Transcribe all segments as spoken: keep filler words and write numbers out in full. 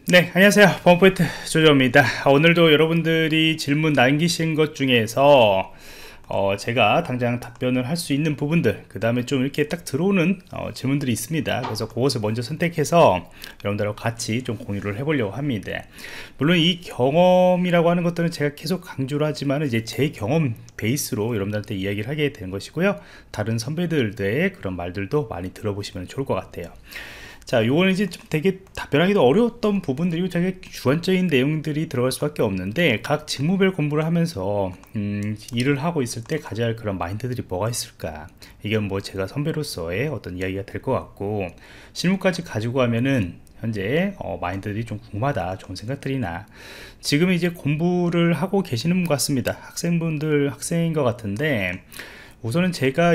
네, 안녕하세요. 범포인트 조조입니다. 오늘도 여러분들이 질문 남기신 것 중에서 어, 제가 당장 답변을 할 수 있는 부분들, 그 다음에 좀 이렇게 딱 들어오는 어, 질문들이 있습니다. 그래서 그것을 먼저 선택해서 여러분들하고 같이 좀 공유를 해보려고 합니다. 물론 이 경험이라고 하는 것들은 제가 계속 강조를 하지만 이제 제 경험 베이스로 여러분들한테 이야기를 하게 되는 것이고요. 다른 선배들의 그런 말들도 많이 들어보시면 좋을 것 같아요. 자, 요거는 이제 좀 되게 답변하기도 어려웠던 부분들이고 되게 주관적인 내용들이 들어갈 수밖에 없는데, 각 직무별 공부를 하면서 음, 일을 하고 있을 때 가져야 할 그런 마인드들이 뭐가 있을까, 이게 뭐 제가 선배로서의 어떤 이야기가 될 것 같고, 실무까지 가지고 가면은 현재 어, 마인드들이 좀 궁금하다, 좋은 생각들이나, 지금 이제 공부를 하고 계시는 분 같습니다. 학생분들, 학생인 것 같은데, 우선은 제가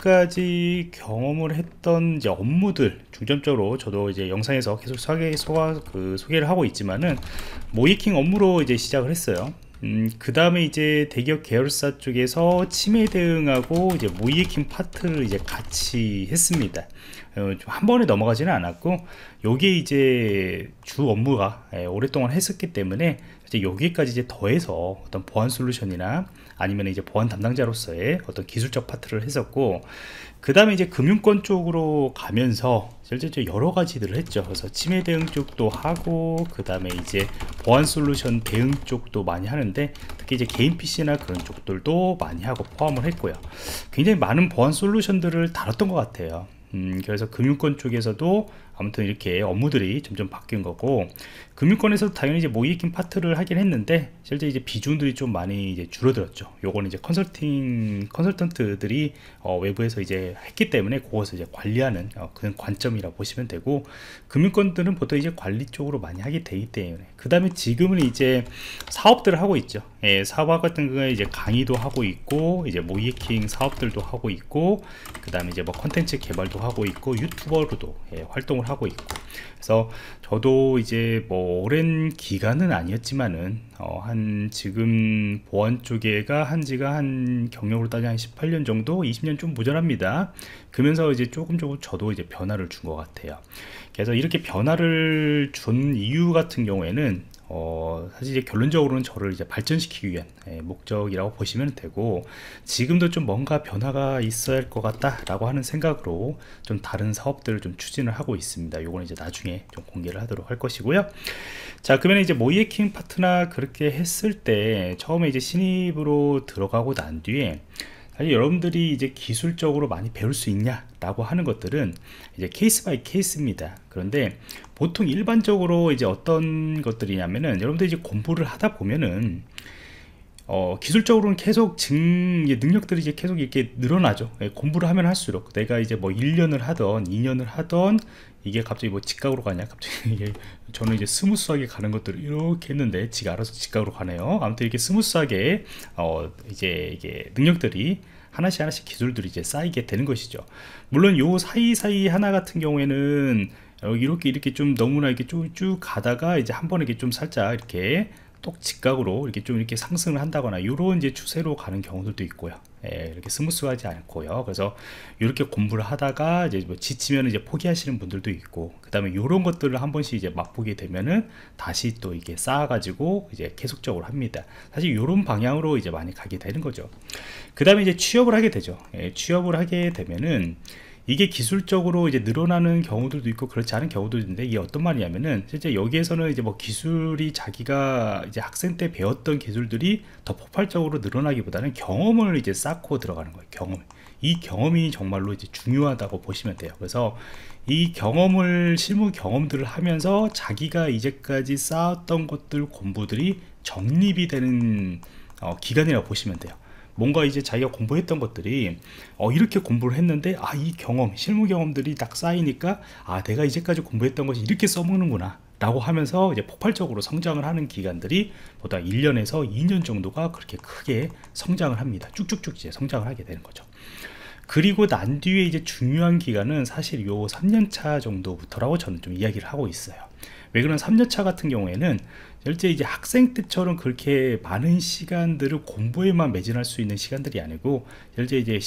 이제까지 경험을 했던 이제 업무들 중점적으로, 저도 이제 영상에서 계속 소개, 소화, 그 소개를 하고 있지만은 모이킹 업무로 이제 시작을 했어요. 음, 그 다음에 이제 대기업 계열사 쪽에서 치매 대응하고 이제 모이킹 파트를 이제 같이 했습니다. 어, 한 번에 넘어가지는 않았고, 요게 이제 주 업무가 예, 오랫동안 했었기 때문에 이제 여기까지 이제 더해서 어떤 보안 솔루션이나 아니면 이제 보안 담당자로서의 어떤 기술적 파트를 했었고, 그 다음에 이제 금융권 쪽으로 가면서 실제 여러 가지들을 했죠. 그래서 치매 대응 쪽도 하고, 그 다음에 이제 보안 솔루션 대응 쪽도 많이 하는데, 특히 이제 개인 피씨나 그런 쪽들도 많이 하고 포함을 했고요. 굉장히 많은 보안 솔루션들을 다뤘던 것 같아요. 음, 그래서 금융권 쪽에서도 아무튼 이렇게 업무들이 점점 바뀐 거고, 금융권에서도 당연히 이제 모이킹 파트를 하긴 했는데, 실제 이제 비중들이 좀 많이 이제 줄어들었죠. 요거는 이제 컨설팅 컨설턴트들이 어, 외부에서 이제 했기 때문에 그것을 이제 관리하는 어, 그런 관점이라고 보시면 되고, 금융권들은 보통 이제 관리 쪽으로 많이 하게 되기 때문에, 그 다음에 지금은 이제 사업들을 하고 있죠. 예, 사업 같은 경우에 이제 강의도 하고 있고, 이제 모이킹 사업들도 하고 있고, 그 다음에 이제 뭐 컨텐츠 개발도 하고 있고, 유튜버로도 예, 활동을 하고 있고. 그래서 저도 이제 뭐 오랜 기간은 아니었지만은 어, 한 지금 보안 쪽에가 한 지가 한 경력으로 따지면 한 십팔 년 정도, 이십 년 좀 모자랍니다. 그러면서 이제 조금 조금 저도 이제 변화를 준 것 같아요. 그래서 이렇게 변화를 준 이유 같은 경우에는 어, 사실 이제 결론적으로는 저를 이제 발전시키기 위한 예, 목적이라고 보시면 되고, 지금도 좀 뭔가 변화가 있어야 할 것 같다 라고 하는 생각으로 좀 다른 사업들을 좀 추진을 하고 있습니다. 요거는 이제 나중에 좀 공개를 하도록 할 것이고요. 자, 그러면 이제 모이에킹 파트나 그렇게 했을 때 처음에 이제 신입으로 들어가고 난 뒤에 사실 여러분들이 이제 기술적으로 많이 배울 수 있냐 라고 하는 것들은 이제 케이스 바이 케이스입니다. 그런데 보통 일반적으로 이제 어떤 것들이냐면은, 여러분들이 이제 공부를 하다 보면은 어, 기술적으로는 계속 증, 능력들이 이제 계속 이렇게 늘어나죠. 예, 공부를 하면 할수록 내가 이제 뭐 일 년을 하던 이 년을 하던 이게 갑자기 뭐 직각으로 가냐, 갑자기 이게 저는 이제 스무스하게 가는 것들을 이렇게 했는데 지가 알아서 직각으로 가네요. 아무튼 이렇게 스무스하게 어, 이제 이게 능력들이 하나씩 하나씩 기술들이 이제 쌓이게 되는 것이죠. 물론 요 사이사이 하나 같은 경우에는 이렇게 이렇게 좀 너무나 이렇게 쭉쭉 가다가 이제 한 번에 이렇게 좀 살짝 이렇게 똑 직각으로 이렇게 좀 이렇게 상승을 한다거나 이런 이제 추세로 가는 경우들도 있고요. 예, 이렇게 스무스하지 않고요. 그래서 이렇게 공부를 하다가 이제 뭐 지치면 이제 포기하시는 분들도 있고, 그 다음에 이런 것들을 한 번씩 이제 맛보게 되면은 다시 또 이게 쌓아가지고 이제 계속적으로 합니다. 사실 이런 방향으로 이제 많이 가게 되는 거죠. 그 다음에 이제 취업을 하게 되죠. 예, 취업을 하게 되면은 이게 기술적으로 이제 늘어나는 경우들도 있고 그렇지 않은 경우도 있는데, 이게 어떤 말이냐면은 실제 여기에서는 이제 뭐 기술이 자기가 이제 학생 때 배웠던 기술들이 더 폭발적으로 늘어나기보다는 경험을 이제 쌓고 들어가는 거예요. 경험. 이 경험이 정말로 이제 중요하다고 보시면 돼요. 그래서 이 경험을, 실무 경험들을 하면서 자기가 이제까지 쌓았던 것들, 공부들이 정립이 되는 어, 기간이라고 보시면 돼요. 뭔가 이제 자기가 공부했던 것들이 어, 이렇게 공부를 했는데, 아, 이 경험, 실무 경험들이 딱 쌓이니까, 아, 내가 이제까지 공부했던 것이 이렇게 써먹는구나 라고 하면서 이제 폭발적으로 성장을 하는 기간들이 보다 일 년에서 이 년 정도가 그렇게 크게 성장을 합니다. 쭉쭉쭉 이제 성장을 하게 되는 거죠. 그리고 난 뒤에 이제 중요한 기간은 사실 요 삼 년 차 정도부터라고 저는 좀 이야기를 하고 있어요. 왜 그런 삼 년 차 같은 경우에는 실제 이제 학생 때처럼 그렇게 많은 시간들을 공부에만 매진할 수 있는 시간들이 아니고, 실제 이제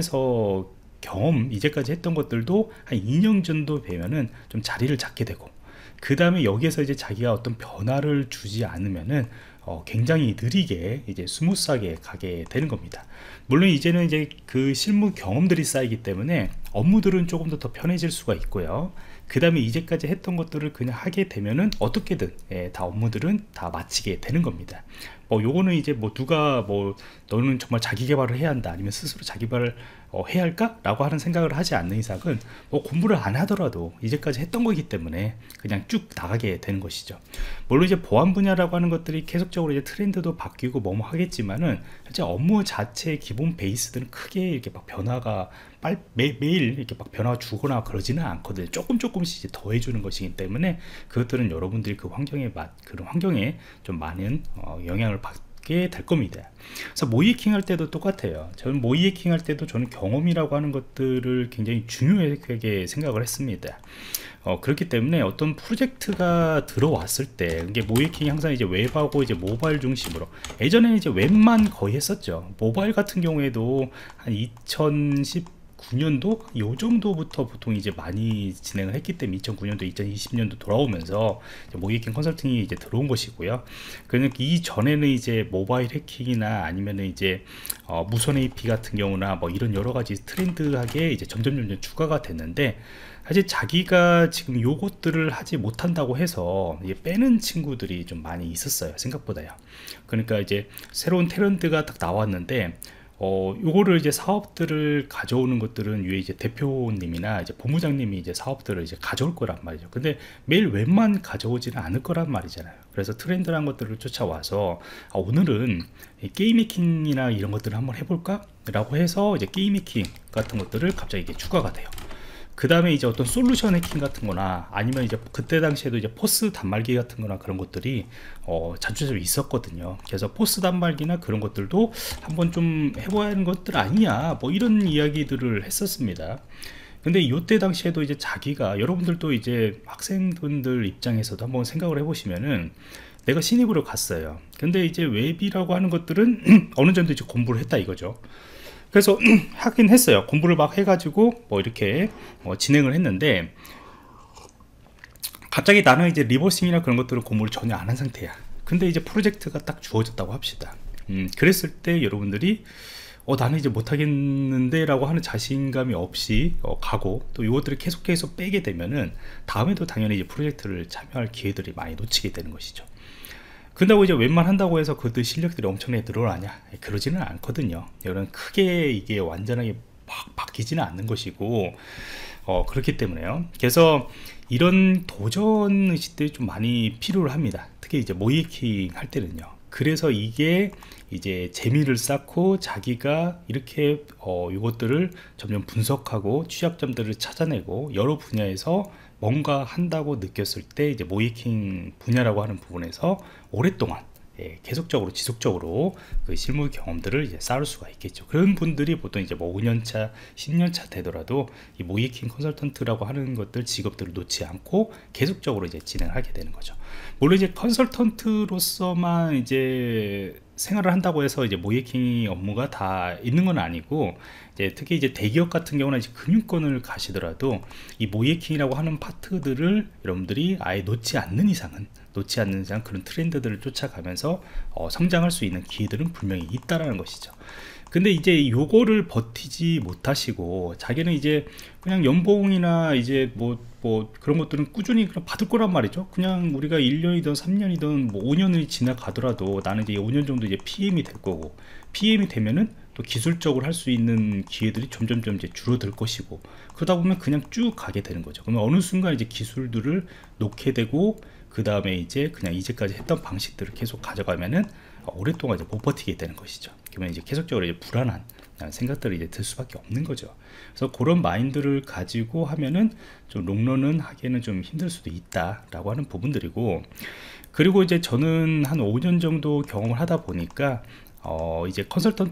실무에서 경험, 이제까지 했던 것들도 한 이 년 정도 되면은 좀 자리를 잡게 되고, 그 다음에 여기에서 이제 자기가 어떤 변화를 주지 않으면은 어, 굉장히 느리게 이제 스무스하게 가게 되는 겁니다. 물론 이제는 이제 그 실무 경험들이 쌓이기 때문에 업무들은 조금 더 더 편해질 수가 있고요. 그 다음에 이제까지 했던 것들을 그냥 하게 되면은 어떻게든 예, 다 업무들은 다 마치게 되는 겁니다. 뭐 요거는 이제 뭐 누가 뭐 너는 정말 자기 개발을 해야 한다, 아니면 스스로 자기 개발을 어, 해야 할까? 라고 하는 생각을 하지 않는 이상은 뭐 공부를 안 하더라도 이제까지 했던 거기 때문에 그냥 쭉 나가게 되는 것이죠. 물론 이제 보안 분야라고 하는 것들이 계속적으로 이제 트렌드도 바뀌고 뭐뭐 하겠지만은 실제 업무 자체의 기본 베이스들은 크게 이렇게 막 변화가 빨, 매, 매일 이렇게 막 변화가 주거나 그러지는 않거든요. 조금 조금씩 이제 더해주는 것이기 때문에 그것들은 여러분들이 그 환경에 맞, 그런 환경에 좀 많은 어, 영향을 받게 될 겁니다. 그래서 모이해킹 할 때도 똑같아요. 저는 모이해킹 할 때도 저는 경험이라고 하는 것들을 굉장히 중요하게 생각을 했습니다. 어, 그렇기 때문에 어떤 프로젝트가 들어왔을 때, 이게 모이해킹이 항상 이제 웹하고 이제 모바일 중심으로, 예전에는 이제 웹만 거의 했었죠. 모바일 같은 경우에도 한 이천십구 년도 요 정도부터 보통 이제 많이 진행을 했기 때문에 이천구 년도 이천이십 년도 돌아오면서 모이해킹 컨설팅이 이제 들어온 것이고요. 그러니까 이 전에는 이제 모바일 해킹이나 아니면은 이제 어, 무선 에이피 같은 경우나 뭐 이런 여러 가지 트렌드하게 이제 점점 점점 추가가 됐는데, 사실 자기가 지금 요것들을 하지 못한다고 해서 이제 빼는 친구들이 좀 많이 있었어요, 생각보다요. 그러니까 이제 새로운 트렌드가 딱 나왔는데 어, 요거를 이제 사업들을 가져오는 것들은 위에 이제 대표님이나 이제 본부장님이 이제 사업들을 이제 가져올 거란 말이죠. 근데 매일 웹만 가져오지는 않을 거란 말이잖아요. 그래서 트렌드란 것들을 쫓아와서 아, 오늘은 게임 해킹이나 이런 것들을 한번 해볼까? 라고 해서 이제 게임 해킹 같은 것들을 갑자기 이게 추가가 돼요. 그 다음에 이제 어떤 솔루션 해킹 같은 거나 아니면 이제 그때 당시에도 이제 포스 단말기 같은 거나 그런 것들이 어, 자주자주 있었거든요. 그래서 포스 단말기나 그런 것들도 한번 좀 해봐야 하는 것들 아니냐, 뭐 이런 이야기들을 했었습니다. 근데 이때 당시에도 이제 자기가, 여러분들도 이제 학생분들 입장에서도 한번 생각을 해보시면은, 내가 신입으로 갔어요. 근데 이제 웹이라고 하는 것들은 어느 정도 이제 공부를 했다 이거죠. 그래서 하긴 했어요. 공부를 막 해가지고 뭐 이렇게 뭐 진행을 했는데, 갑자기 나는 이제 리버싱이나 그런 것들은 공부를 전혀 안 한 상태야. 근데 이제 프로젝트가 딱 주어졌다고 합시다. 음, 그랬을 때 여러분들이 어 나는 이제 못하겠는데 라고 하는 자신감이 없이 어, 가고, 또 이것들을 계속해서 빼게 되면은 다음에도 당연히 이제 프로젝트를 참여할 기회들이 많이 놓치게 되는 것이죠. 근다고 이제 웬만 한다고 해서 그들 실력들이 엄청나게 늘어나냐? 그러지는 않거든요. 여러분, 크게 이게 완전하게 막 바뀌지는 않는 것이고, 어, 그렇기 때문에요. 그래서 이런 도전 의식들이 좀 많이 필요를 합니다. 특히 이제 모이해킹 할 때는요. 그래서 이게 이제 재미를 쌓고 자기가 이렇게 어, 이것들을 점점 분석하고 취약점들을 찾아내고 여러 분야에서 뭔가 한다고 느꼈을 때 이제 모이해킹 분야라고 하는 부분에서 오랫동안 예, 계속적으로 지속적으로 그 실무 경험들을 이제 쌓을 수가 있겠죠. 그런 분들이 보통 이제 뭐 오 년 차, 십 년 차 되더라도 이 모이해킹 컨설턴트라고 하는 것들 직업들을 놓지 않고 계속적으로 이제 진행하게 되는 거죠. 물론 이제 컨설턴트로서만 이제 생활을 한다고 해서 이제 모이해킹 업무가 다 있는 건 아니고, 이제 특히 이제 대기업 같은 경우는 이제 금융권을 가시더라도 이 모이해킹이라고 하는 파트들을 여러분들이 아예 놓지 않는 이상은 놓지 않는 이상 그런 트렌드들을 쫓아가면서 어, 성장할 수 있는 기회들은 분명히 있다라는 것이죠. 근데 이제 요거를 버티지 못하시고 자기는 이제 그냥 연봉이나 이제 뭐, 뭐 그런 것들은 꾸준히 그냥 받을 거란 말이죠. 그냥 우리가 일 년이든 삼 년이든 뭐 오 년이 지나가더라도 나는 이제 오 년 정도 이제 피엠이 될 거고, 피엠이 되면은 또 기술적으로 할 수 있는 기회들이 점점점 이제 줄어들 것이고, 그러다 보면 그냥 쭉 가게 되는 거죠. 그러면 어느 순간 이제 기술들을 놓게 되고, 그 다음에 이제 그냥 이제까지 했던 방식들을 계속 가져가면은 오랫동안 이제 못 버티게 되는 것이죠. 그러면 이제 계속적으로 이제 불안한 생각들이 이제 들 수밖에 없는 거죠. 그래서 그런 마인드를 가지고 하면은 좀 롱런은 하기에는 좀 힘들 수도 있다라고 하는 부분들이고, 그리고 이제 저는 한 오 년 정도 경험을 하다 보니까 어 이제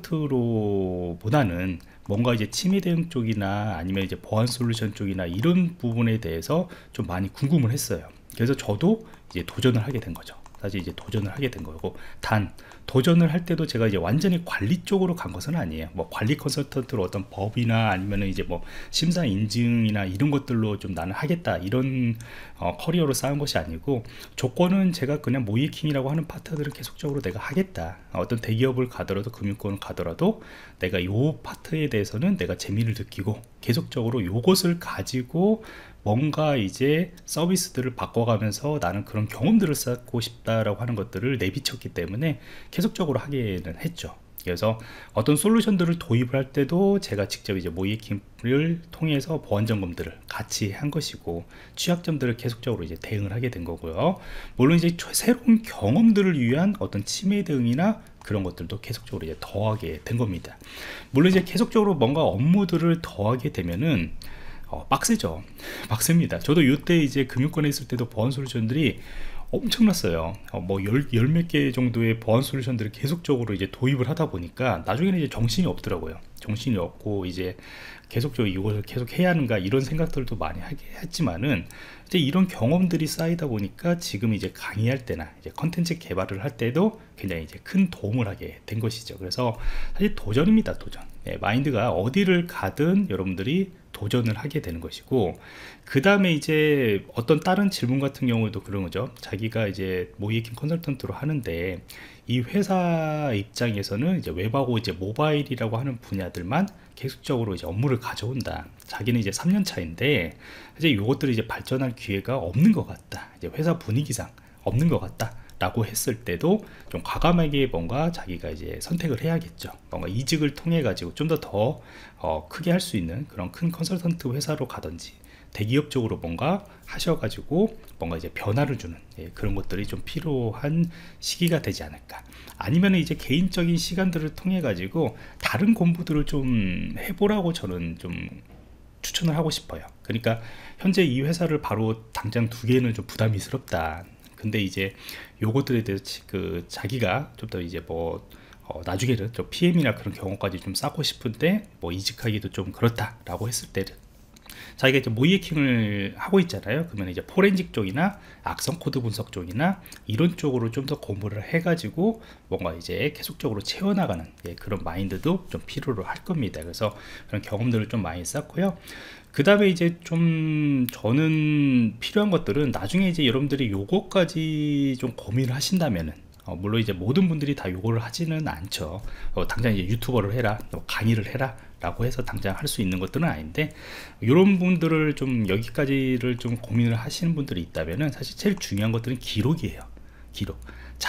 컨설턴트로 보다는 뭔가 이제 침해 대응 쪽이나 아니면 이제 보안 솔루션 쪽이나 이런 부분에 대해서 좀 많이 궁금을 했어요. 그래서 저도 이제 도전을 하게 된 거죠. 사실 이제 도전을 하게 된 거고, 단 도전을 할 때도 제가 이제 완전히 관리 쪽으로 간 것은 아니에요. 뭐 관리 컨설턴트로 어떤 법이나 아니면은 이제 뭐 심사 인증이나 이런 것들로 좀 나는 하겠다 이런 어, 커리어로 쌓은 것이 아니고, 조건은 제가 그냥 모이킹이라고 하는 파트들을 계속적으로 내가 하겠다. 어떤 대기업을 가더라도 금융권을 가더라도 내가 요 파트에 대해서는 내가 재미를 느끼고 계속적으로 요것을 가지고 뭔가 이제 서비스들을 바꿔가면서 나는 그런 경험들을 쌓고 싶다라고 하는 것들을 내비쳤기 때문에 계속적으로 하기는 했죠. 그래서 어떤 솔루션들을 도입을 할 때도 제가 직접 이제 모이킹을 통해서 보안 점검들을 같이 한 것이고, 취약점들을 계속적으로 이제 대응을 하게 된 거고요. 물론 이제 새로운 경험들을 위한 어떤 치매 대응이나 그런 것들도 계속적으로 이제 더하게 된 겁니다. 물론 이제 계속적으로 뭔가 업무들을 더하게 되면은 어, 빡세죠. 빡셉니다. 저도 이때 이제 금융권에 있을 때도 보안 솔루션들이 엄청났어요. 어, 뭐 열, 열 몇 개 정도의 보안 솔루션들을 계속적으로 이제 도입을 하다 보니까 나중에는 이제 정신이 없더라고요. 정신이 없고 이제 계속적으로 이것을 계속 해야 하는가 이런 생각들도 많이 하게 했지만은, 이제 이런 경험들이 쌓이다 보니까 지금 이제 강의할 때나 이제 컨텐츠 개발을 할 때도 굉장히 이제 큰 도움을 하게 된 것이죠. 그래서 사실 도전입니다. 도전. 네, 마인드가 어디를 가든 여러분들이 도전을 하게 되는 것이고, 그 다음에 이제 어떤 다른 질문 같은 경우도 그런 거죠. 자기가 이제 모이킹 컨설턴트로 하는데 이 회사 입장에서는 이제 웹하고 이제 모바일이라고 하는 분야들만 계속적으로 이제 업무를 가져온다. 자기는 이제 삼 년 차인데 이제 이것들이 이제 발전할 기회가 없는 것 같다. 이제 회사 분위기상 없는 것 같다. 라고 했을 때도 좀 과감하게 뭔가 자기가 이제 선택을 해야겠죠. 뭔가 이직을 통해 가지고 좀 더 더 어, 크게 할 수 있는 그런 큰 컨설턴트 회사로 가든지 대기업 쪽으로 뭔가 하셔가지고 뭔가 이제 변화를 주는, 예, 그런 것들이 좀 필요한 시기가 되지 않을까. 아니면 이제 개인적인 시간들을 통해 가지고 다른 공부들을 좀 해보라고 저는 좀 추천을 하고 싶어요. 그러니까 현재 이 회사를 바로 당장 두 개는 좀 부담이스럽다. 근데 이제 요것들에 대해서 그 자기가 좀 더 이제 뭐 어 나중에는 좀 피엠이나 그런 경험까지 좀 쌓고 싶은데 뭐 이직하기도 좀 그렇다라고 했을 때는 자기가 이제 모이해킹을 하고 있잖아요. 그러면 이제 포렌식 쪽이나 악성 코드 분석 쪽이나 이런 쪽으로 좀 더 공부를 해가지고 뭔가 이제 계속적으로 채워나가는, 예, 그런 마인드도 좀 필요로 할 겁니다. 그래서 그런 경험들을 좀 많이 쌓고요. 그 다음에 이제 좀 저는 필요한 것들은 나중에 이제 여러분들이 요거까지 좀 고민을 하신다면은, 어, 물론 이제 모든 분들이 다 요거를 하지는 않죠. 어, 당장 이제 유튜버를 해라, 또 강의를 해라 라고 해서 당장 할 수 있는 것들은 아닌데, 이런 분들을 좀 여기까지를 좀 고민을 하시는 분들이 있다면은 사실 제일 중요한 것들은 기록이에요. 기록.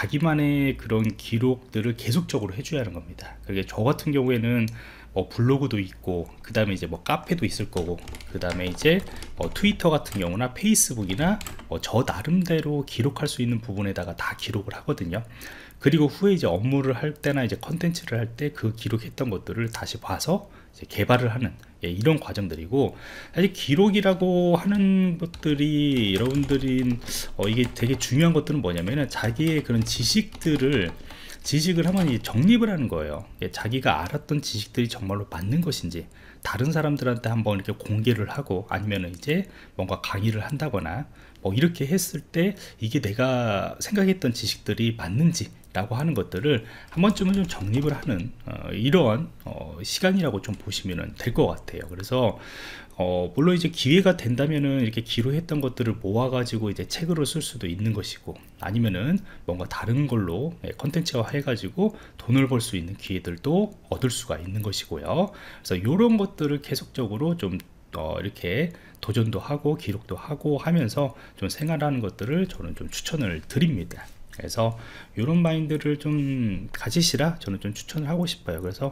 자기만의 그런 기록들을 계속적으로 해줘야 하는 겁니다. 그게 저 같은 경우에는 뭐 블로그도 있고, 그 다음에 이제 뭐 카페도 있을 거고, 그 다음에 이제 뭐 트위터 같은 경우나 페이스북이나 뭐 저 나름대로 기록할 수 있는 부분에다가 다 기록을 하거든요. 그리고 후에 이제 업무를 할 때나 이제 컨텐츠를 할 때 그 기록했던 것들을 다시 봐서 이제 개발을 하는, 예, 이런 과정들이고, 사실 기록이라고 하는 것들이 여러분들이 어, 이게 되게 중요한 것들은 뭐냐면은 자기의 그런 지식들을 지식을 한번 이제 정립을 하는 거예요. 예, 자기가 알았던 지식들이 정말로 맞는 것인지 다른 사람들한테 한번 이렇게 공개를 하고, 아니면 이제 뭔가 강의를 한다거나 뭐 이렇게 했을 때 이게 내가 생각했던 지식들이 맞는지 라고 하는 것들을 한 번쯤은 좀 정립을 하는 어, 이러한 어, 시간이라고 좀 보시면 될 것 같아요. 그래서 어, 물론 이제 기회가 된다면은 이렇게 기록했던 것들을 모아가지고 이제 책으로 쓸 수도 있는 것이고, 아니면은 뭔가 다른 걸로 컨텐츠화 해가지고 돈을 벌 수 있는 기회들도 얻을 수가 있는 것이고요. 그래서 이런 것들을 계속적으로 좀 어, 이렇게 도전도 하고 기록도 하고 하면서 좀 생활하는 것들을 저는 좀 추천을 드립니다. 그래서 이런 마인드를 좀 가지시라 저는 좀 추천을 하고 싶어요. 그래서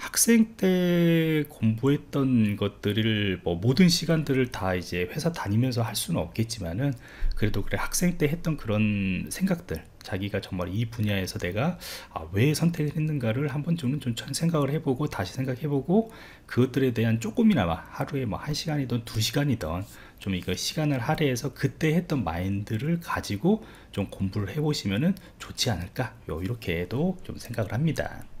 학생 때 공부했던 것들을 뭐 모든 시간들을 다 이제 회사 다니면서 할 수는 없겠지만은, 그래도 그래 학생 때 했던 그런 생각들, 자기가 정말 이 분야에서 내가 아, 왜 선택을 했는가를 한 번쯤은 좀 생각을 해보고 다시 생각해보고, 그것들에 대한 조금이나마 하루에 뭐 한 시간이든 두 시간이든 좀 이거 시간을 할애해서 그때 했던 마인드를 가지고 좀 공부를 해보시면은 좋지 않을까, 요 이렇게도 좀 생각을 합니다.